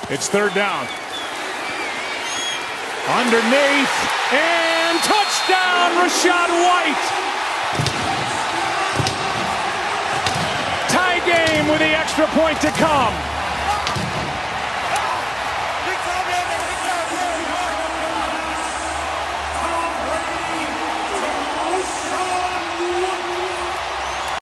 It's third down. Underneath, and touchdown, Rachaad White. Tie game with the extra point to come.